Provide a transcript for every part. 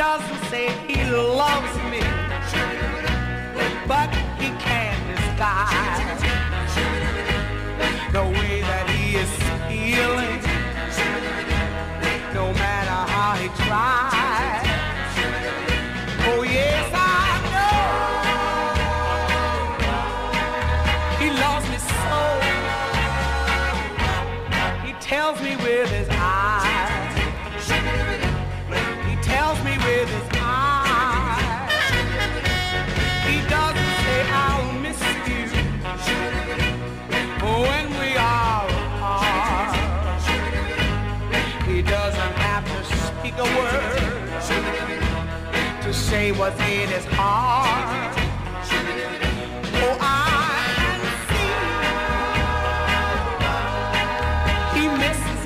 doesn't say he loves me, but he can disguise the way that he is feeling, no matter how he tries. Oh yes, I know he loves me so. He tells me with his eyes. He tells me with his eyes. He doesn't say I'll miss you when we are apart. He doesn't have to speak a word to say what's in his heart. Oh, I can see he misses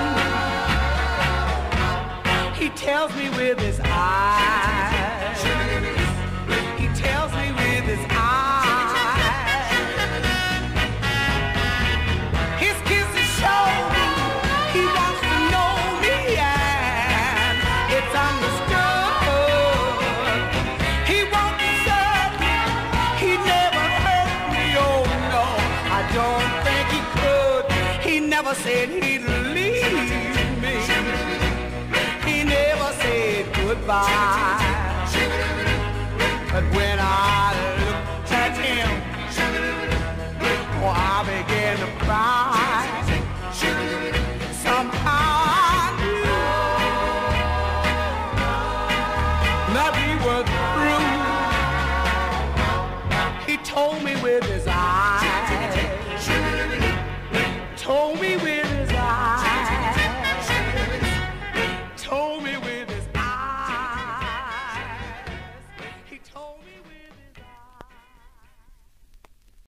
me. He tells me with his eyes. He tells me with his eyes. His kisses show me he wants to know me, and it's understood. He won't desert me. He never hurt me. Oh no, I don't think he could. He never said he'd leave me. He never said goodbye. But when I looked at him, oh, I began to cry. Somehow I knew that we were through. He told me with his eyes. Told me with